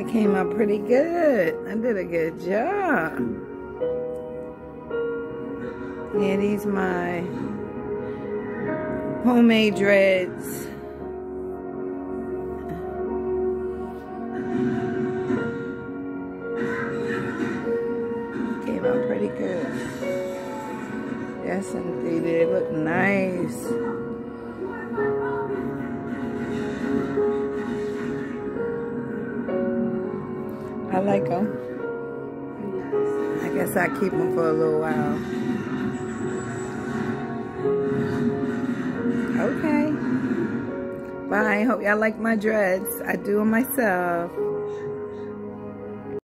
That came out pretty good. I did a good job. Yeah, these my homemade dreads. Came out pretty good. Yes, indeed. They look nice. I like them. I guess I'll keep them for a little while. Okay. Bye. Hope y'all like my dreads. I do them myself.